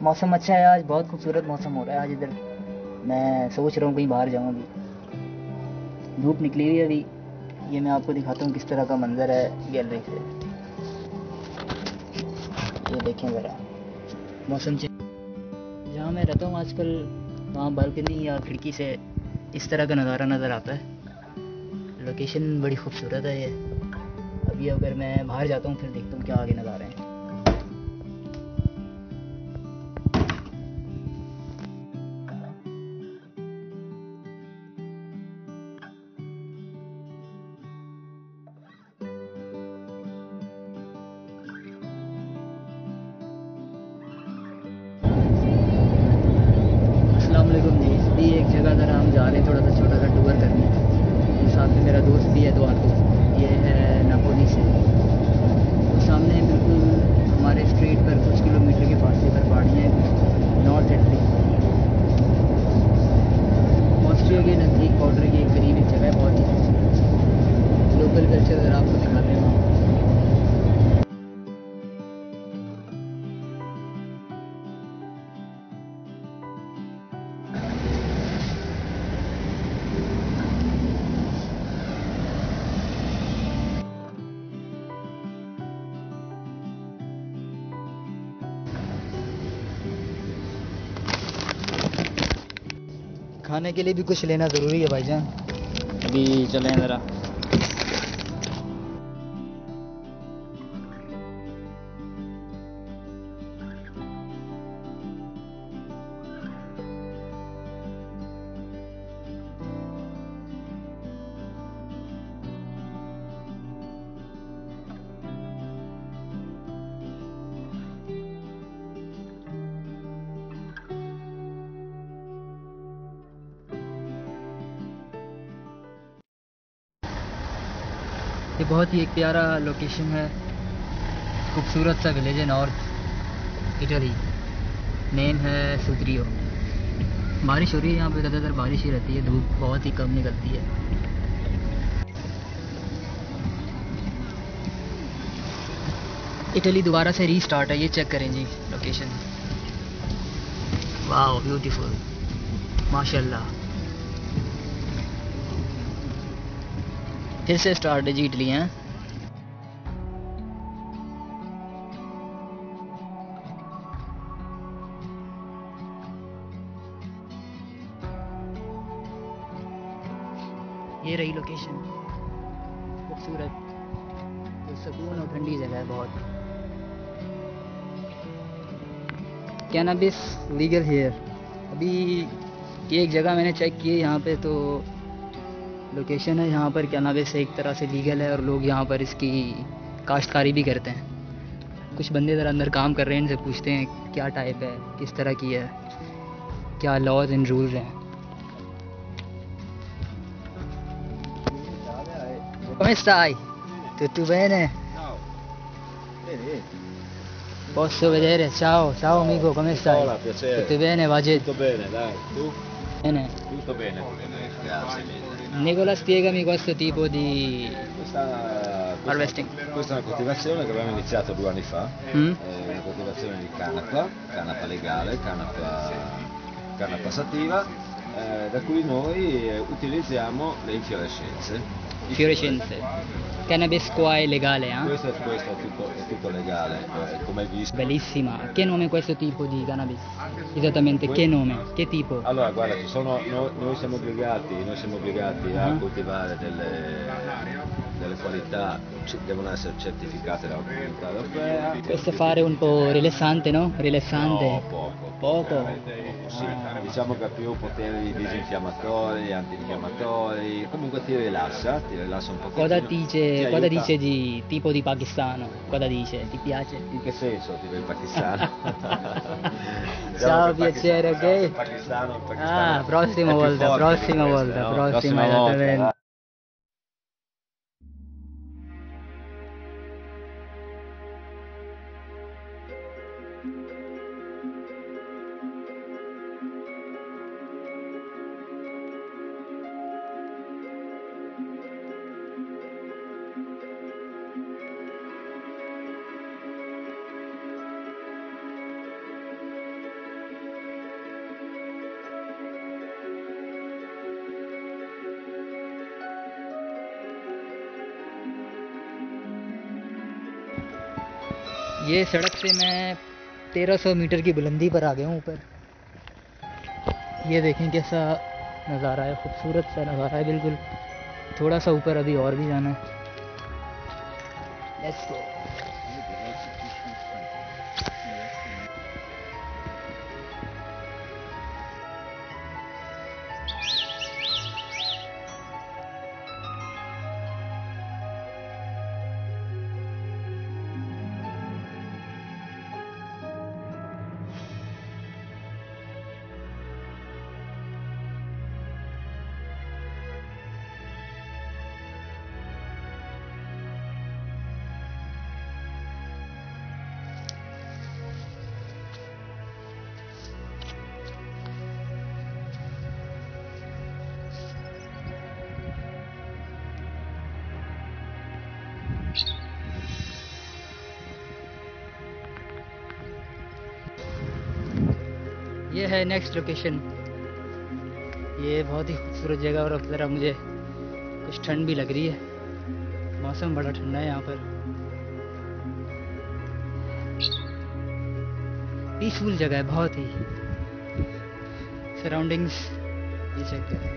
मौसम अच्छा है आज, बहुत खूबसूरत मौसम हो रहा है आज इधर। मैं सोच रहा हूँ कहीं बाहर जाऊँ अभी। धूप निकली हुई है अभी। ये मैं आपको दिखाता हूँ किस तरह का मंज़र है गैलरी से। ये देखें ज़रा मौसम जहाँ मैं रहता हूँ आजकल, वहाँ बालकनी या खिड़की से इस तरह का नज़ारा नज़र आता है। लोकेशन बड़ी खूबसूरत है ये। अभी अगर मैं बाहर जाता हूँ फिर देखता हूँ क्या आगे नज़ारे हैं। अस्सलाम वालेकुम जी। भी एक जगह ज़रा हम जा रहे हैं, थोड़ा सा छोटा सा टूर करने। ये साथ में मेरा दोस्त भी है, द्वार दोस्त। ये है नापोली से। वो सामने बिल्कुल हमारे स्ट्रीट पर कुछ किलोमीटर के फासले पर पहाड़ियाँ हैं, नॉर्थ इटली। ऑस्ट्रिया के नज़दीक बॉर्डर के करीब एक जगह है, बहुत ही लोकल कल्चर ज़रा आपको दिखाते हैं वहाँ। खाने के लिए भी कुछ लेना ज़रूरी है भाईजान। अभी चलें ज़रा। ये बहुत ही एक प्यारा लोकेशन है, खूबसूरत सा विलेज है, नॉर्थ इटली। नेम है सुत्रियो। बारिश हो रही है यहाँ पे, ज़्यादातर बारिश ही रहती है, धूप बहुत ही कम निकलती है। इटली दोबारा से रीस्टार्ट है, ये चेक करें जी लोकेशन। वाह ब्यूटीफुल, माशाल्लाह। फिर से स्टार्ट है जी इटली हैं। ये रही लोकेशन, खूबसूरत, तो सुकून और ठंडी जगह है बहुत। Cannabis legal here. अभी ये एक जगह मैंने चेक की है, यहाँ पे तो लोकेशन है यहाँ पर कैनाबिस एक तरह से लीगल है और लोग यहाँ पर इसकी काश्तकारी भी करते हैं। कुछ बंदे ज़रा अंदर काम कर रहे हैं, इनसे पूछते हैं क्या टाइप है, किस तरह की है, क्या लॉज एंड रूल्स हैं। Come stai? Tutto bene? Ciao. Bene? Posso vedere? Ciao, ciao amico, come stai? Hola, piacere. Tutto bene, Wajid? Tutto bene, dai. Tu? Bene. Tutto bene. Grazie mille. Nicola, spiegami questo tipo di harvesting. Questa è una coltivazione che abbiamo iniziato 2 anni fa. Mm? È una coltivazione di canapa legale, canapa sativa, da cui noi utilizziamo le infiorescenze. Fiorescenze. Cannabis qua è legale, eh? Questo è tutto legale, come hai visto. Bellissima. Che nome è questo tipo di cannabis? Esattamente, che nome? Che tipo? Allora, guarda, noi siamo obbligati a coltivare delle qualità, devono essere certificate dalla comunità europea. Questo fare un po' rilassante, no? Rilassante. No, poco. Poco? Sì, diciamo che ha più poteri disinfiammatori, antinfiammatori, comunque ti rilassa un pochettino. Cosa dice di tipo di pakistano? Cosa dice? Ti piace? In che senso tipo il pakistano? Ciao, piacere, ok? Il pakistano Ah, prossima volta, prossima esattamente. ये सड़क से मैं 1300 metre की बुलंदी पर आ गया हूँ ऊपर। ये देखें कैसा नज़ारा है, खूबसूरत सा नज़ारा है बिल्कुल। थोड़ा सा ऊपर अभी और भी जाना है। Let's go. ये है नेक्स्ट लोकेशन। ये बहुत ही खूबसूरत जगह और अब ज़रा मुझे कुछ ठंड भी लग रही है। मौसम बड़ा ठंडा है यहाँ पर। पीसफुल जगह है बहुत ही। सराउंडिंग्स ये चेक करें।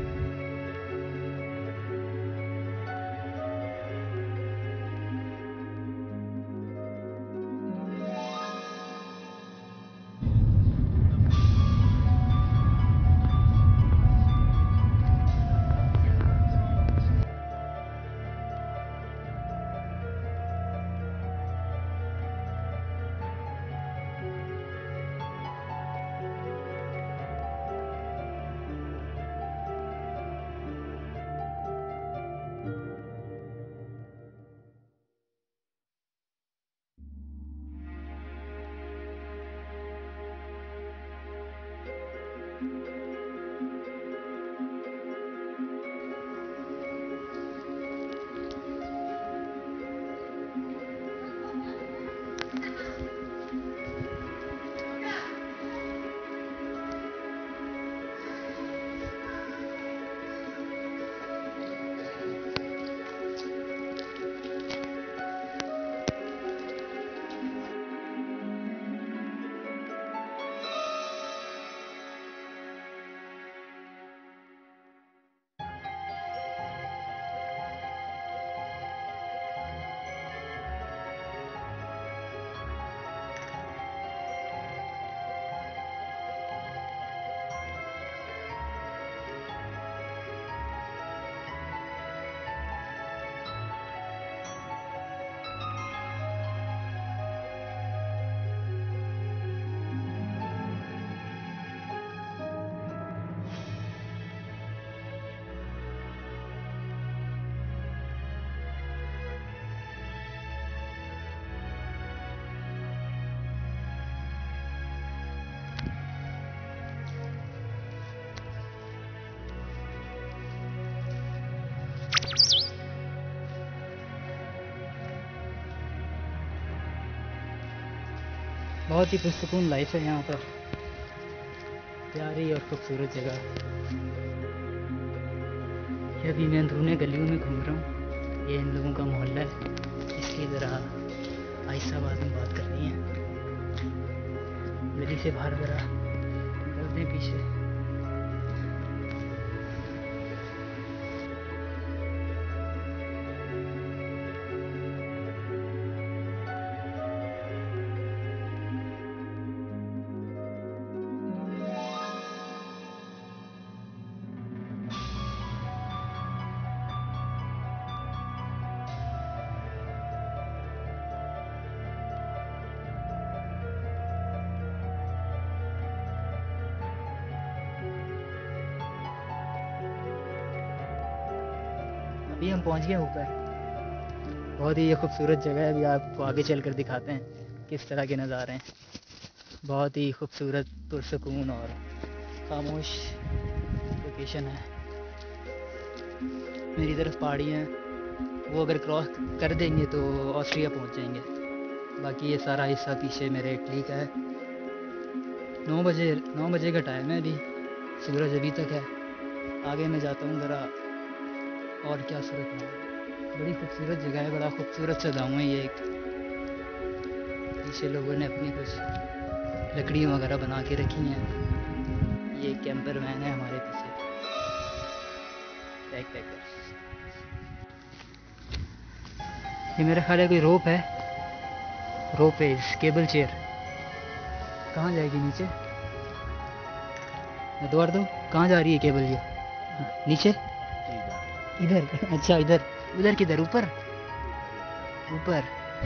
बहुत ही पुरसुकून लाइफ है यहाँ पर। प्यारी और खूबसूरत जगह। ये अभी मैं अंदरूनी गलियों में घूम रहा हूँ। ये इन लोगों का मोहल्ला है, इसलिए ज़रा आहिस्ता आवाज़ में बात करनी है। गली से बाहर ज़रा निकलते हैं पीछे। अभी हम पहुंच गए ऊपर। बहुत ही ये खूबसूरत जगह है। अभी आपको आगे चलकर दिखाते हैं किस तरह के नज़ारे हैं। बहुत ही खूबसूरत, पुरसुकून और खामोश लोकेशन है। मेरी तरफ पहाड़ी हैं, वो अगर क्रॉस कर देंगे तो ऑस्ट्रिया पहुंच जाएंगे। बाकी ये सारा हिस्सा पीछे मेरे इटली का है। 9 बजे का टाइम है अभी। सूरज अभी तक है। आगे मैं जाता हूँ ज़रा और क्या सूरत है। बड़ी खूबसूरत जगह है, बड़ा खूबसूरत सा गाँव है ये एक। पीछे लोगों ने अपनी कुछ लकड़ियाँ वगैरह बना के रखी हैं। ये कैंपर वैन है हमारे पीछे, बैक पैकर। ये मेरा ख्याल है कोई रोप है, रोप है, केबल चेयर। कहाँ जाएगी नीचे? मैं द्वार दूँ, कहाँ जा रही है केबल ये? नीचे इधर। अच्छा इधर, उधर किधर? ऊपर ऊपर।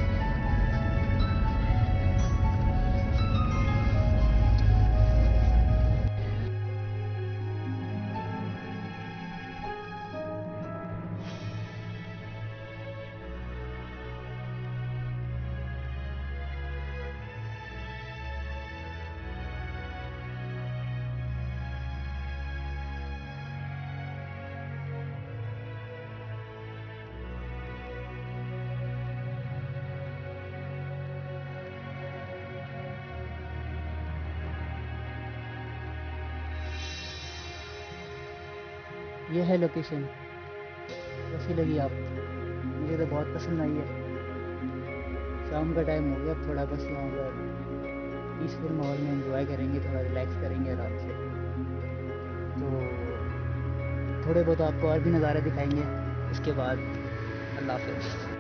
ये है लोकेशन। कैसी लगी आप? मुझे तो बहुत पसंद आई है। शाम का टाइम हो गया, थोड़ा बस यहाँ पर पीसफुल माहौल में एंजॉय करेंगे, थोड़ा रिलैक्स करेंगे आराम से। तो थोड़े बहुत आपको और भी नज़ारे दिखाएंगे। उसके बाद अल्लाह हाफ़िज़।